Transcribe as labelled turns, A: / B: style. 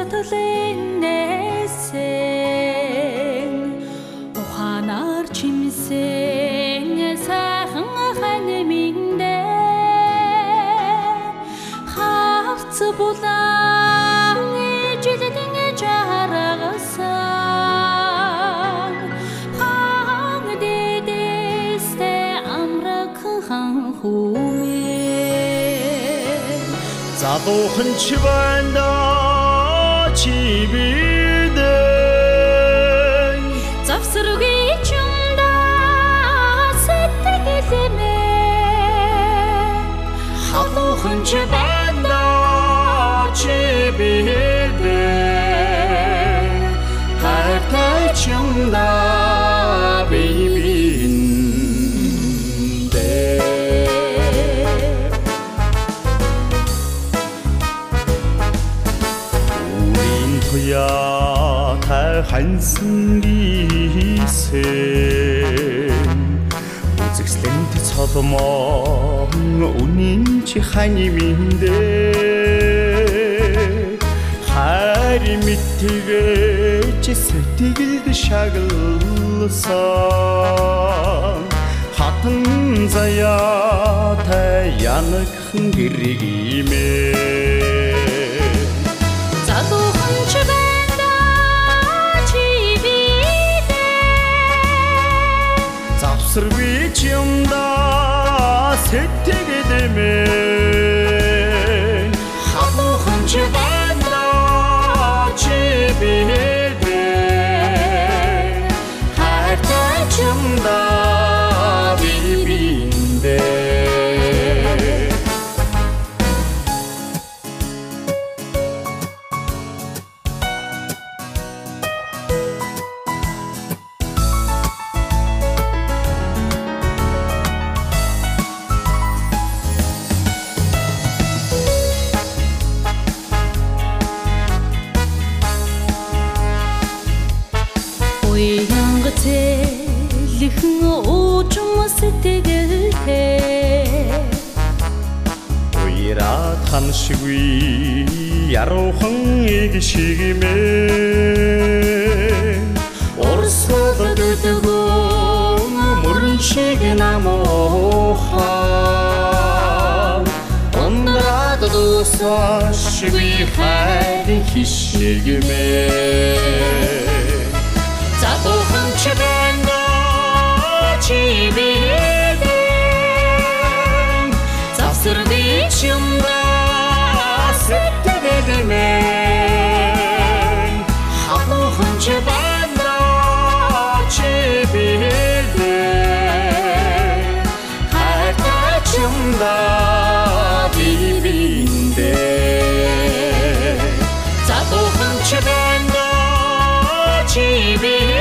A: сатулын нээсэн ухаанаар чимсэн сайхан ханиминдээ хавц булан жилдэн жаргасан хаан дэдэстэй амрах хан хүмээ
B: залуухан чи байна чи бидэн
A: завсрыгийн чумда сэтгэлэмээ
B: халуухан чи байна чи бидэн хайртай чумда хансан рисэн үзэгслэнд цолмоо үнэн чи ханиминдээ хайр мэтгэж сэтгэлд шагалсан хатан заяатай янагхан гэргиймээ
A: залуухан чи
B: завсаргүй чимда сэтгэгдэмээ халуухан чи байна чи бидэн хайртай чимда бибиндээ
A: Лихэн уужим сэтгэлтэй
B: уяраад хан шиггүй яруухан иг шигмээ орсод дутгоо мөрөн шиг намоха онраад дусаа шиггүй хайр хишигмээ залуухан чи байна чи бидэн завсрыгийн чумда сэтгэлэмээ халуухан чи байна чи бидэн хайртай чумда бибиндээ залуухан чи байна чи бидэн